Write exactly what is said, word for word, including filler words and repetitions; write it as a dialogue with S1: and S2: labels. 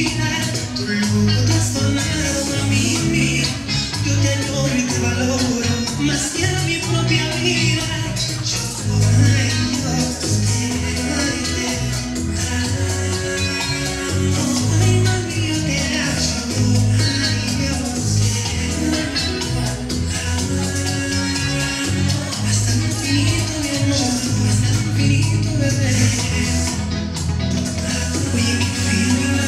S1: vida, tu loco trastornado a mí, mí. Yo te adoro y te valoro, más que a mi propia vida. Yo, ay, yo te amo, ay, mami, yo te amo, ay, yo te amo. Hasta el infinito, mi amor, hasta el infinito, bebé. Oye, mi vida,